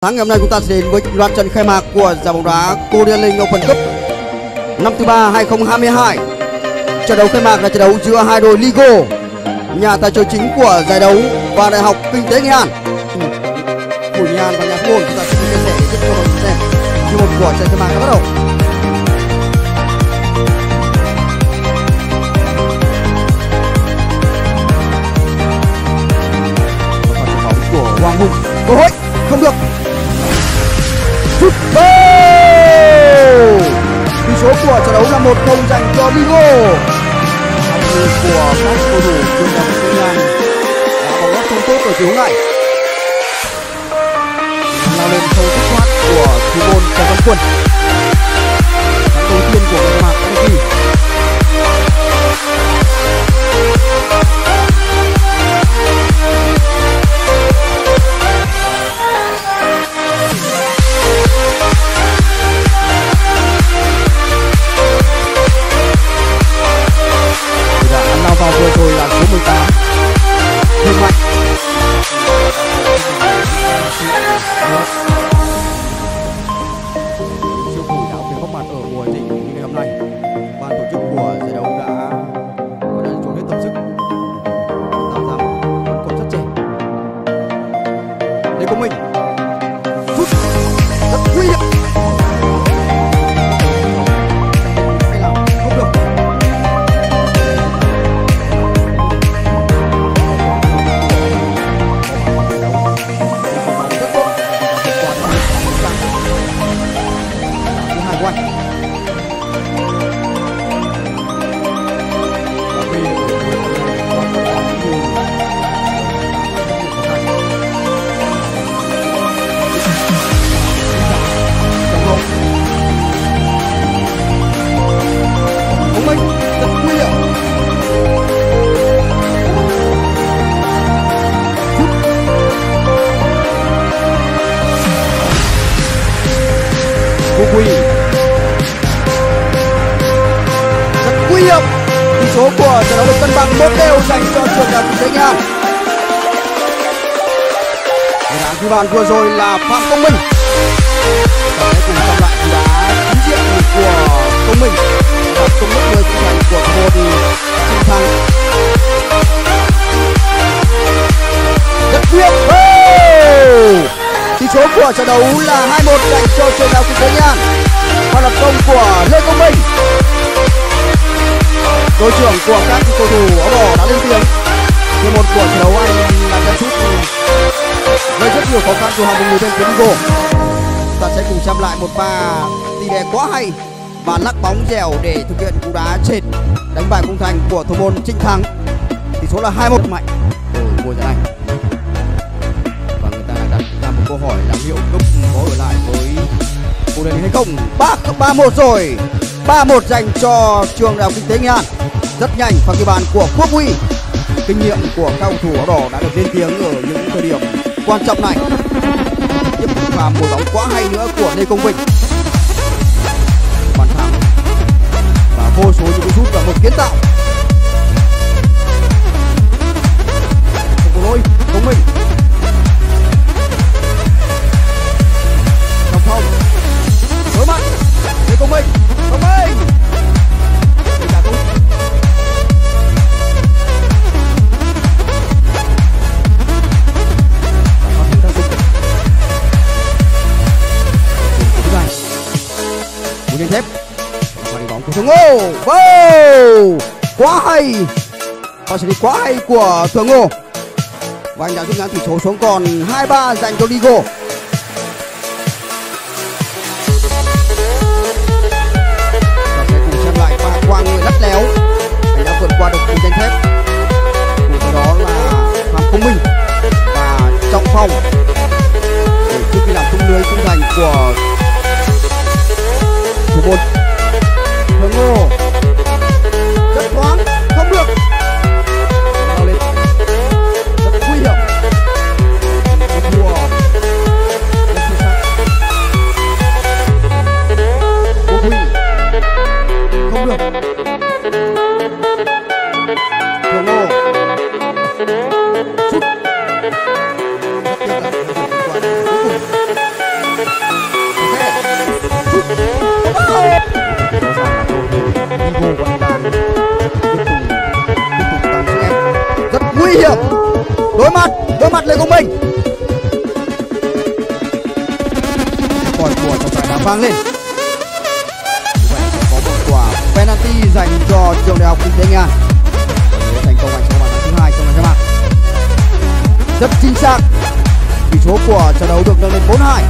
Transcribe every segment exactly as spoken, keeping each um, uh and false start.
Sáng ngày hôm nay chúng ta sẽ đến với loạt trận khai mạc của giải bóng đá Korea League Open Cup năm thứ ba hai không hai hai. Trận đấu khai mạc là trận đấu giữa hai đội Ligo, nhà tài trợ chính của giải đấu, và Đại học Kinh tế Nghệ An. Bùi Nghệ An và nhà Ngôn chúng ta sẽ chia sẻ tiếp cho mọi người xem chương một của trận khai mạc đã bắt đầu. Của Hoàng Hùng, cơ hội không được, sút gol. Tỷ số của trận đấu là một không dành cho Ligo. Của các cầu thủ trường đại học Kinh An đã bóng lót không tốt ở chiều này. Lao lên không dứt khoát của thủ môn Trần Văn Quân. Bóng đầu tiên của người mạc Anh Kỳ. Lao vào vừa rồi là số mười tám Hưng Mạnh. Siêu thủ đã phải góp mặt ở mùa giải ngày hôm nay. Ban tổ chức của giải đấu đã đã dồn hết tâm sức tạo ra một còn rất trẻ. Đây của mình sút rất nguy hiểm. Rất nguy hiểm. Tỷ số của trận đấu được cân bằng một đều dành cho trường đại học Kinh tế Nghệ An. Người đá ghi bàn vừa rồi là Phạm Công Minh. Và hãy cùng xem lại cú đá chính diện của Công Minh và công đức người trung thành của thủ môn Trinh Thắng. Rất nguy hiểm. Tỷ số của trận đấu là hai một dành cho trường đại học Kinh tế Nghệ An. Và lập công của Lê Công Minh. Đội trưởng của các cầu thủ áo đỏ đã lên tiếng. Như một của trận đấu anh là chân sút gây rất nhiều khó khăn cho hàng người bên phía Ligo. Ta sẽ cùng xem lại một pha tỉ đề quá hay và lắc bóng dẻo để thực hiện cú đá trệt đánh bại khung thành của thủ môn Trinh Thắng. Tỷ số là hai một mạnh ở mùa giải này. Và người ta đã đặt ra một câu hỏi là liệu Cúc có ở lại với cô đây hay không. ba một rồi, ba một dành cho trường đại học Kinh tế Nghệ An. Rất nhanh và ghi bàn của Quốc Huy. Kinh nghiệm của các cầu thủ áo đỏ đã được lên tiếng ở những thời điểm quan trọng này. Tiếp tục vào một bóng quá hay nữa của Lê Công Vinh. Bàn thắng và vô số những cú sút và một kiến tạo. Không có lỗi, Công Minh. Trọng Phong. Đối mặt Lê Công Minh. Công Minh. Liên thép và đi bóng của Thường Ngô. Wow, quá hay, và xử lý quá hay của Thường Ngô, và anh đã rút ngắn tỷ số xuống còn hai ba dành cho Ligo. Và sẽ cùng xem lại pha quang người lắt léo, anh đã vượt qua được cú tranh thép. Cùng đó là Phạm Công Minh và Trọng Phong để trước khi làm tung lưới khung thành của thủ môn Thường Ngô. Rất thoáng, không được. Lao lên, rất nguy hiểm. Rất thua, rất xuất sắc. Quốc Huy, không được. Thường Ngô sút. Rất tiếc là cuối cùng nguy hiểm. Đối mặt, đối mặt Lê Công Minh. Còi của trọng tài đã vang lên. Vậy sẽ có một quả penalty dành cho trường Đại học Kinh tế Nghệ An. Thành công hành số bàn thắng thứ hai trong ngày khai mạc. Rất chính xác. Tỷ số của trận đấu được nâng lên bốn hai.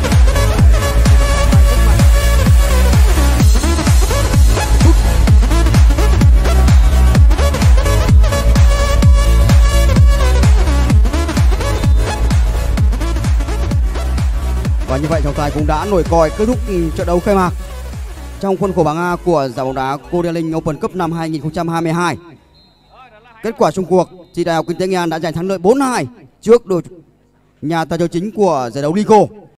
Và như vậy trọng tài cũng đã nổi còi kết thúc trận đấu khai mạc trong khuôn khổ bảng A của giải bóng đá Cô Link Open Cup năm hai nghìn không trăm hai mươi hai. Kết quả chung cuộc thì Đại học Kinh tế Nghệ An đã giành thắng lợi bốn hai trước đội nhà tài trợ chính của giải đấu Lico.